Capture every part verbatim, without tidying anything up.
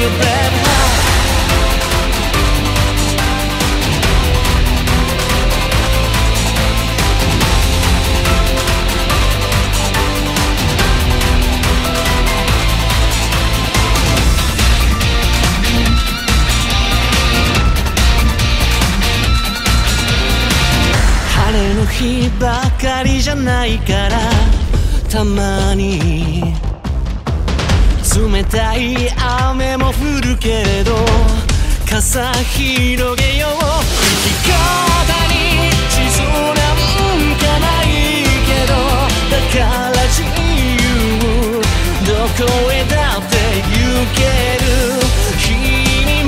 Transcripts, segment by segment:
your brave heart.晴れの日ばかりじゃないからたまに冷たい雨も降るけれど傘広げよう生き方に地図なんかないけどだから自由どこへだって行ける君も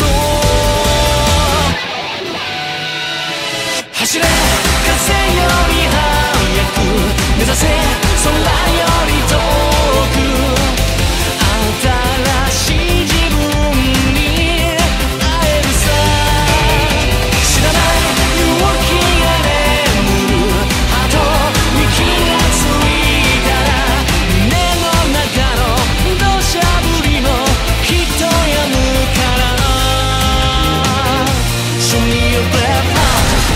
走れ風より速く目指せ空より遠く新しい自分に会えるさ知らない勇気が眠るあとに気がついたら胸の中の土砂降りもきっと止むから Show me your brave heart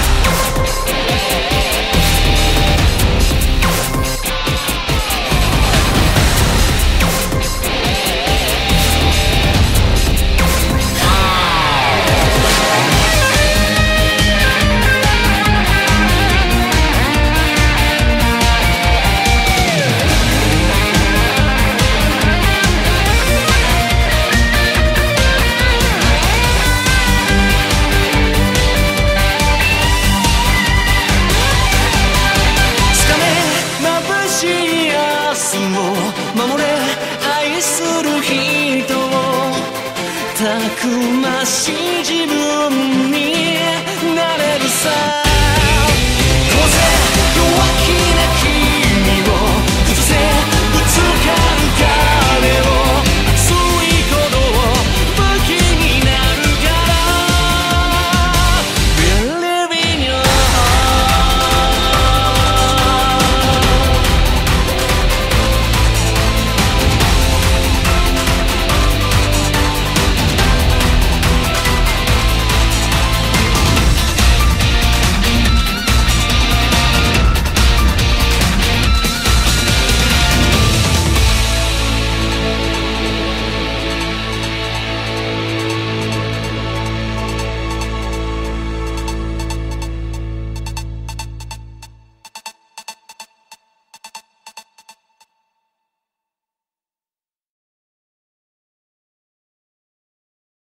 たくましい自分になれるさ。